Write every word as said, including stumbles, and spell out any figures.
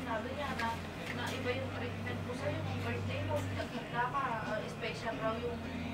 sabi niya na, na iba yung treatment ko sa'yo, yung birthday mo, nagpunta ka, uh, special raw yung